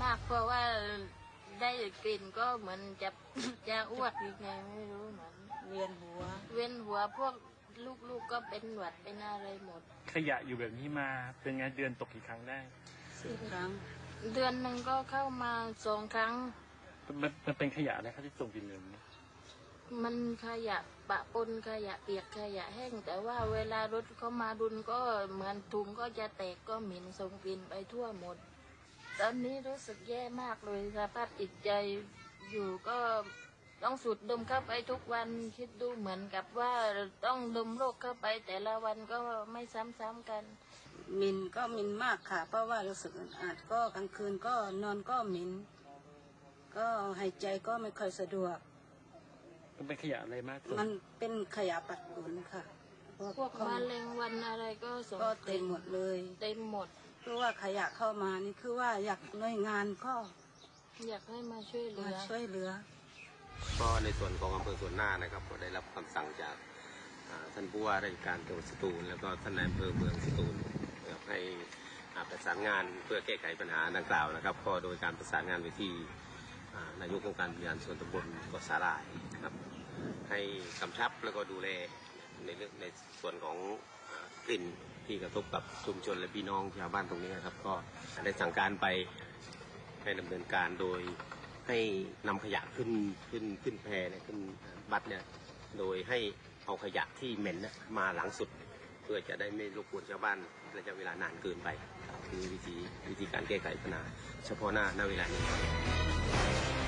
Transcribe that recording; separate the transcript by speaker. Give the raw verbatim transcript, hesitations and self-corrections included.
Speaker 1: ากเพราะว่าได้กลิ่นก็เหมือนจะจะอ้วกยังไงไม่รู้เหมือน
Speaker 2: เวียนหัว
Speaker 1: เวียนหัวพวกลูกๆก็เป็นหวัดเป็นอะไรหมด
Speaker 3: ขยะอยู่แบบนี้มาเป็นไงเดือนตกกี่ครั้งได้
Speaker 2: สี่ครั้ง
Speaker 1: เดือนหนึ่งก็เข้ามาสองครั้ง
Speaker 3: มันมันเป็นขยะอะไรครับที่ส่งกลิ่นเหม็น
Speaker 1: มันขยะปะปนขยะเปียกขยะแห้งแต่ว่าเวลารถเขามาดุนก็เหมือนถุงก็จะแตกก็เหม็นส่งกลิ่นไปทั่วหมดตอนนี้รู้สึกแย่มากเลยสภาพจิตใจอยู่ก็ต้องสูดดมเข้าไปทุกวันคิดดูเหมือนกับว่าต้องดมโรคเข้าไปแต่ละวันก็ไม่ซ้ำๆกัน
Speaker 2: มินก็มินมากค่ะเพราะว่ารู้สึกอึดอัดก็กลางคืนก็นอนก็มินก็หายใจก็ไม่ค่อยสะดวก
Speaker 3: มันเป็นขยะอะไรมาก
Speaker 2: มันเป็นขยะปัดฝุ่นค่ะ
Speaker 1: พวกแมลงวันอะไรก็ส่ง
Speaker 2: ก็เต็มหมดเลย
Speaker 1: เต็มหมด
Speaker 2: คือว่าขยะเข้ามานี่คือว่าอยากหน่วยงานก็
Speaker 1: อยากให้มาช่วยเหลือ
Speaker 2: ช่วยเหลือ
Speaker 4: ก็ในส่วนของอำเภอสวนหน้านะครับก็ได้รับคำสั่งจากท่านผู้ว่าราชการจังหวัดสตูลแล้วก็ท่านนายอำเภอเมืองสตูลให้ประสานงานเพื่อแก้ไขปัญหาดังกล่าวนะครับก็โดยการประสานงานไปที่นายกองค์การบริหารส่วนตำบลเกาะสาหร่ายนะครับให้กำชับแล้วก็ดูแลในเรื่องในส่วนของกลิ่นที่กระทบกับชุมชนและพี่น้องชาวบ้านตรงนี้นะครับก็ได้สั่งการไปให้ดำเนินการโดยให้นำขยะขึ้นขึ้นขึ้นแพเนี่ยขึ้นบัสเนี่ยโดยให้เอาขยะที่เหม็นมาหลังสุดเพื่อจะได้ไม่รบกวนชาวบ้านระยะเวลานานเกินไปคือวิธีวิธีการแก้ไขปัญหาเฉพาะหน้าณเวลานี้